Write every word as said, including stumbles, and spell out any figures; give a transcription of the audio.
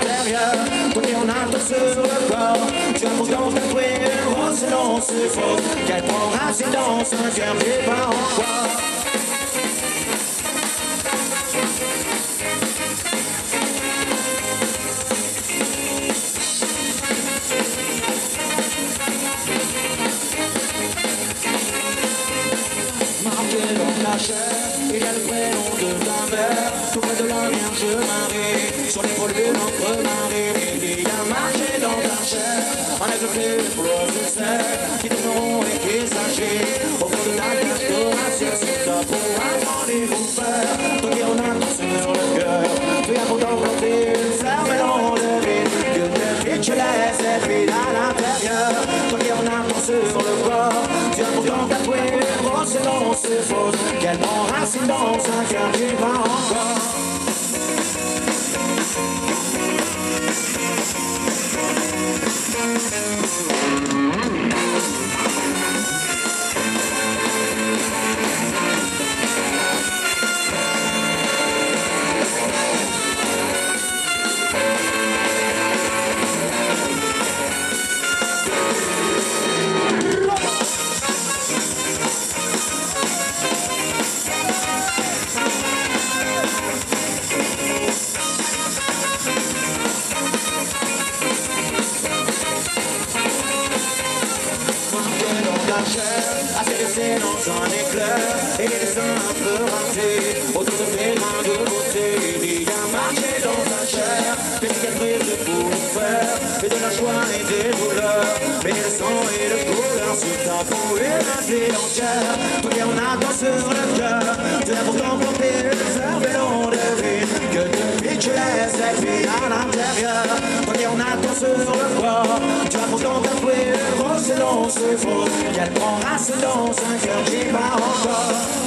l'intérieur. Ton cœur en a sur le corps. Tu as pourtant tatoué une rose, non c'est faux. Qu'elle prend racine dans un cœur qui bat encore. Il y a le prénom de ta mère, tout près de la Vierge Marie, sur l'épaule de notre mari. Il y a marché dans ta chair, un aigle fait pour le cerf, qui tourneront et qui s'agit au fond de la cage thoracique. C'est ça pour un rendez-vous faire, ton cœur en a sur le cœur. Tu as pourtant porté une cervelle de vide, que tes filles tu laisses être vide à l'intérieur. Ton cœur en a sur le corps, tu as pourtant tatoué une rose, non c'est faux. Qu'elle prend racine dans un cœur qui bat encore. À se laisser dans un éclair et les dessins un peu ratés autour de tes mains de beauté. Il y a marché dans ta chair des cicatrices de faire et de la joie et des douleurs, mais le sang et le couleur sur ta peau et la vie entière. Ton cœur en a sur le cœur, tu as pourtant porté une cervelle de vide, que depuis tu laisses cette vie à l'intérieur. Ton cœur en a sur le corps, tu as pourtant tatoué une rose, non c'est faux. Qu'elle prend racine dans un cœur qui bat encore.